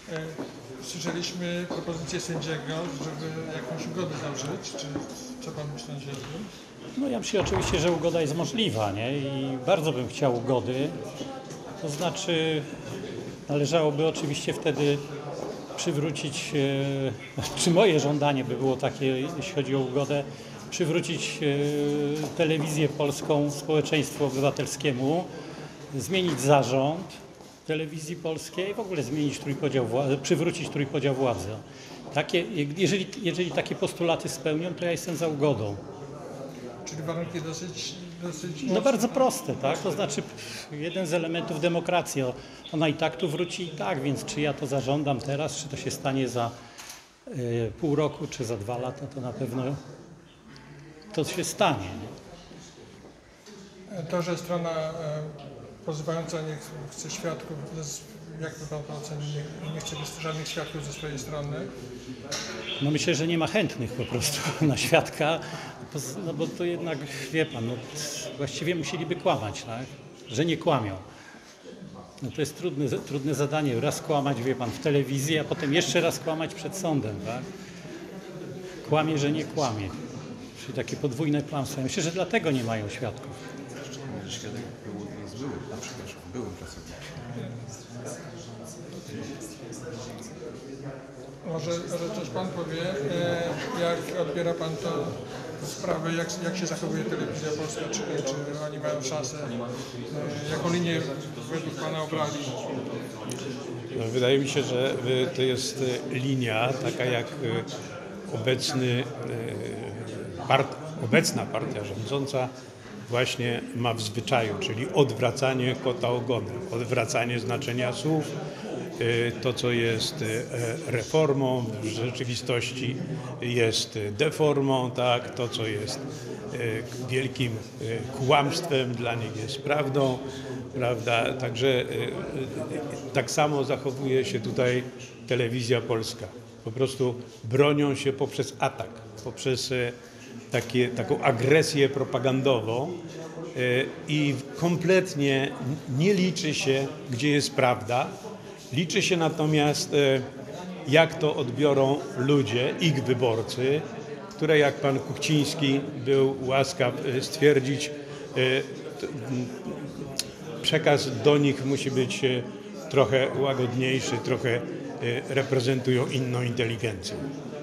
Słyszeliśmy propozycję sędziego, żeby jakąś ugodę zawrzeć. Czy co pan myśli na ziemi? No ja myślę oczywiście, że ugoda jest możliwa, nie? I bardzo bym chciał ugody. To znaczy należałoby oczywiście wtedy przywrócić, czy moje żądanie by było takie, jeśli chodzi o ugodę, przywrócić telewizję polską społeczeństwu obywatelskiemu, zmienić zarząd telewizji polskiej, w ogóle zmienić trójpodział władzy, przywrócić trójpodział władzy. Jeżeli takie postulaty spełnią, to ja jestem za ugodą. Czyli warunki dosyć No bardzo proste, tak? To znaczy jeden z elementów demokracji, ona i tak tu wróci i tak, więc czy ja to zażądam teraz, czy to się stanie za pół roku, czy za 2 lata, to na pewno to się stanie. To, że strona pozywająca nie chce świadków, jak by pan ocenił, nie chce żadnych świadków ze swojej strony? No myślę, że nie ma chętnych po prostu na świadka, no bo to jednak, wie pan, no, właściwie musieliby kłamać, tak? Że nie kłamią. No to jest trudne zadanie, raz kłamać, wie pan, w telewizji, a potem jeszcze raz kłamać przed sądem, tak? Kłamie, że nie kłamie. Czyli takie podwójne kłamstwo. Ja myślę, że dlatego nie mają świadków. Szczególnie, że świadek jest byłym pracownikiem. Może coś pan powie, jak odbiera pan tę sprawę, jak się zachowuje telewizja polska, czy oni mają szansę, jaką linię według pana obrali? No, wydaje mi się, że to jest linia taka jak obecna partia rządząca właśnie ma w zwyczaju, czyli odwracanie kota ogonem, odwracanie znaczenia słów. To, co jest reformą, w rzeczywistości jest deformą, tak? To, co jest wielkim kłamstwem, dla nich jest prawdą, prawda? Także tak samo zachowuje się tutaj telewizja polska. Po prostu bronią się poprzez atak, poprzez taką agresję propagandową i kompletnie nie liczy się, gdzie jest prawda. Liczy się natomiast, jak to odbiorą ludzie, ich wyborcy, które, jak pan Kuchciński był łaskaw stwierdzić, przekaz do nich musi być trochę łagodniejszy, trochę reprezentują inną inteligencję.